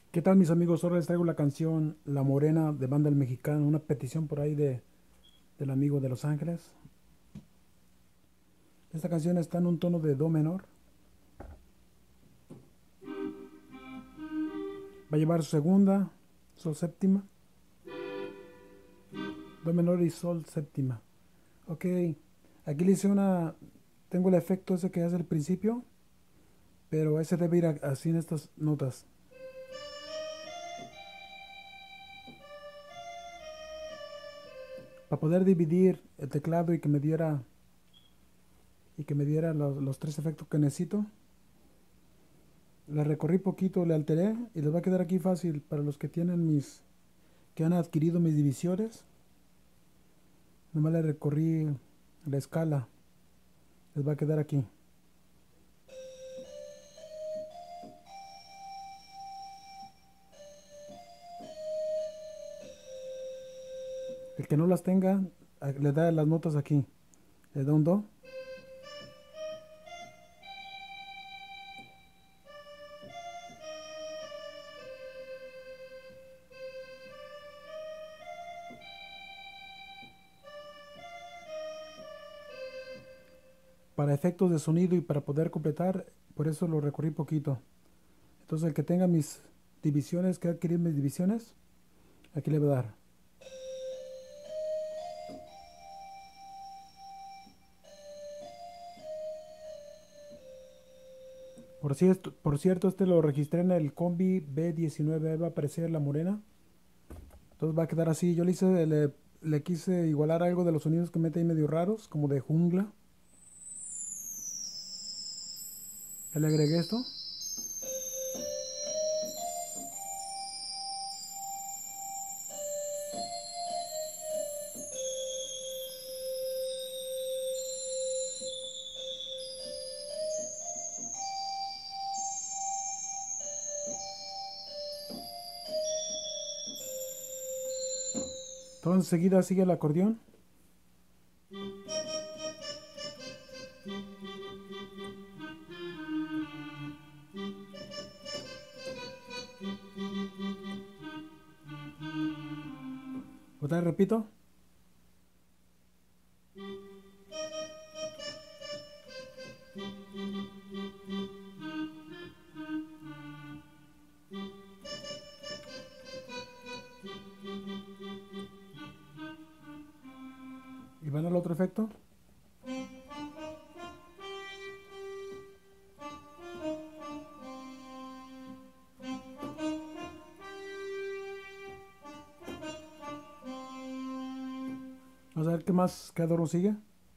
¿Qué tal, mis amigos? Ahora les traigo la canción La Morena de Banda El Mexicano, una petición por ahí del amigo de Los Ángeles. Esta canción está en un tono de do menor. Va a llevar su segunda, sol séptima, do menor y sol séptima. Ok, aquí le hice una... Tengo el efecto ese que hace al principio, pero ese debe ir así en estas notas. Para poder dividir el teclado y que me diera los tres efectos que necesito. Le recorrí poquito, le alteré y les va a quedar aquí fácil para los que han adquirido mis divisiones. Nomás le recorrí la escala, les va a quedar aquí. El que no las tenga, le da las notas aquí. Le da un do. Para efectos de sonido y para poder completar, por eso lo recorrí poquito. Entonces el que tenga mis divisiones, que adquirir mis divisiones, aquí le va a dar. Por cierto, este lo registré en el Combi B19, va a aparecer la morena. Entonces va a quedar así. Yo le quise igualar algo de los sonidos que mete ahí medio raros, como de jungla. Ya le agregué esto. Entonces enseguida sigue el acordeón. Otra vez repito. Y van al otro efecto. Vamos a ver qué más, qué adorno sigue.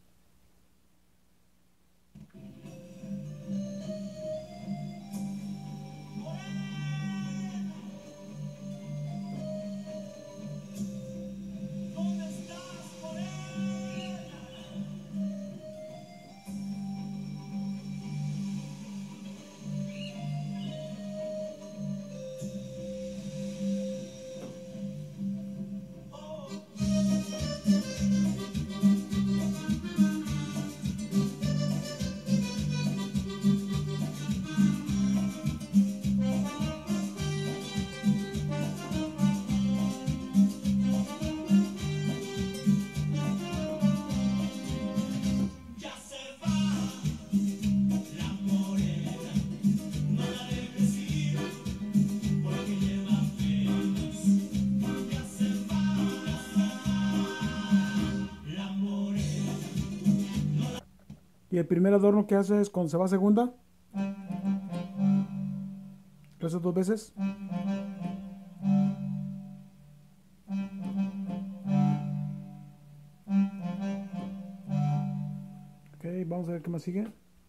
Y el primer adorno que hace es cuando se va a segunda, lo hace dos veces. Ok, vamos a ver qué más sigue.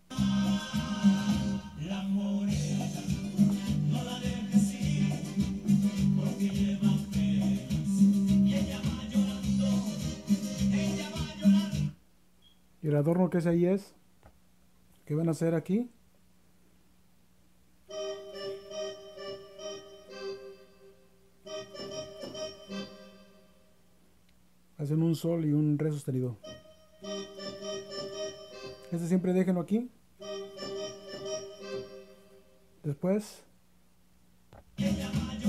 Y el adorno que hace ahí es, que van a hacer aquí. Hacen un sol y un re sostenido. Este siempre déjenlo aquí. Después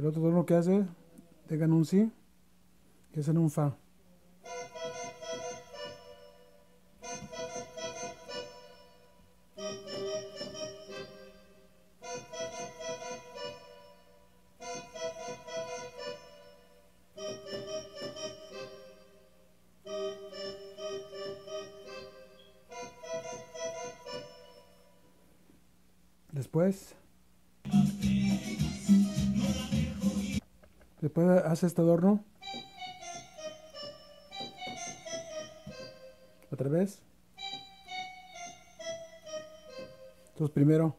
El otro tono que hace, tengan un si, que es en un fa. Después hace este adorno. Otra vez. Entonces primero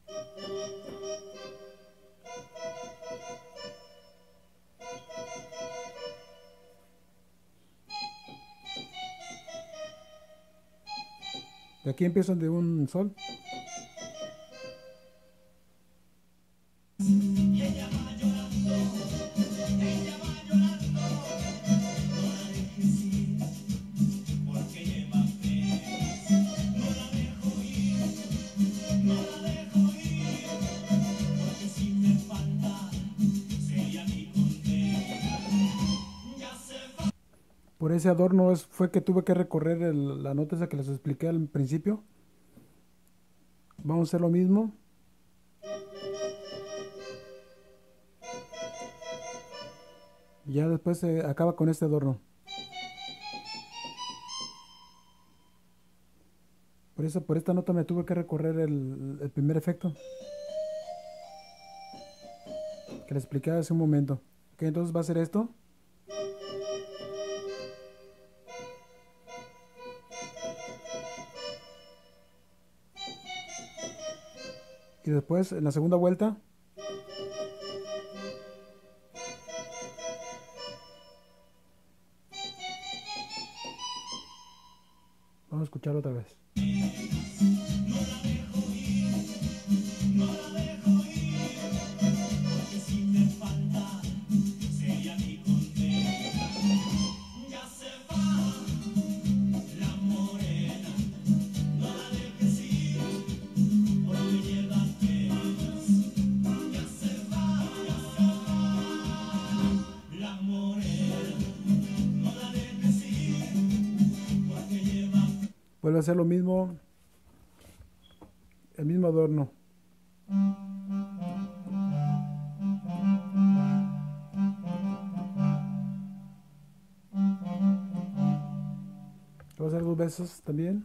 de aquí empiezan de un sol. Por ese adorno fue que tuve que recorrer la nota esa que les expliqué al principio. Vamos a hacer lo mismo. Y ya después se acaba con este adorno. Por esta nota me tuve que recorrer el primer efecto que les expliqué hace un momento. Ok, entonces va a ser esto. Y después en la segunda vuelta vamos a escucharlo otra vez. Vuelve a hacer lo mismo, el mismo adorno. Lo voy a hacer dos veces también.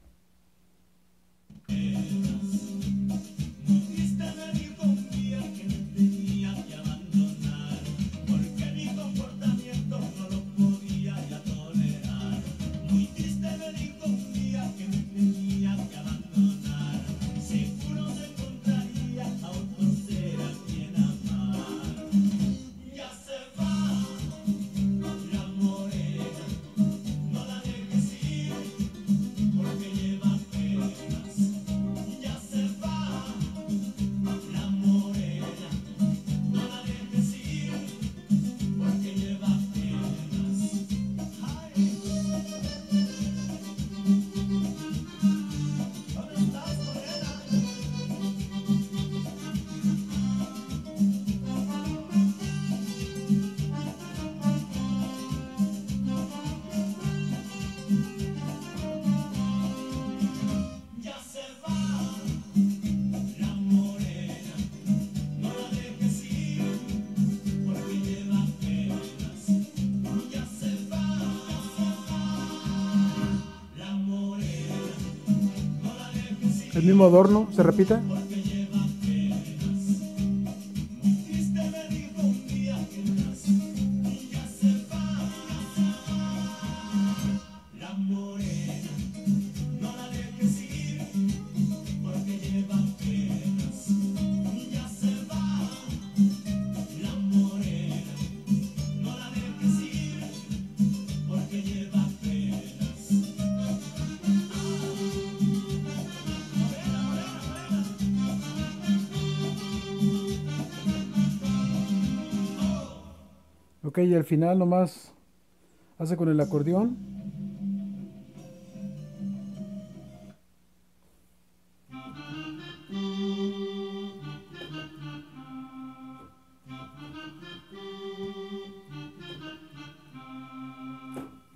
El mismo adorno se repite. Ok, y al final nomás hace con el acordeón.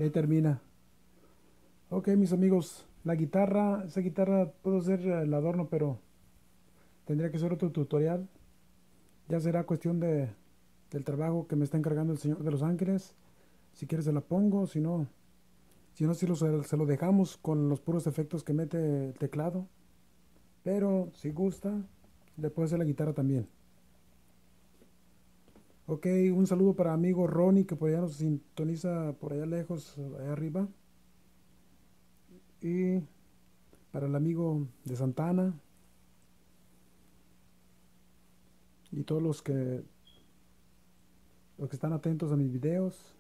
ahí termina. Ok, mis amigos, la guitarra, esa guitarra puedo hacer el adorno, pero tendría que ser otro tutorial. Ya será cuestión del trabajo que me está encargando el Señor de los Ángeles. Si quieres se la pongo, si no, se lo dejamos con los puros efectos que mete el teclado. Pero si gusta, le puedo hacer la guitarra también. Ok, un saludo para amigo Ronnie que por allá nos sintoniza por allá lejos, allá arriba. Y para el amigo de Santana y todos los que están atentos a mis videos.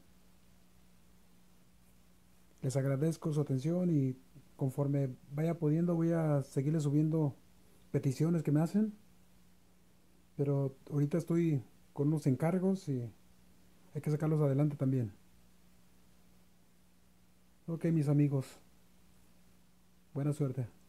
Les agradezco su atención y conforme vaya pudiendo voy a seguirles subiendo peticiones que me hacen. Pero ahorita estoy con unos encargos y hay que sacarlos adelante también. Ok, mis amigos, buena suerte.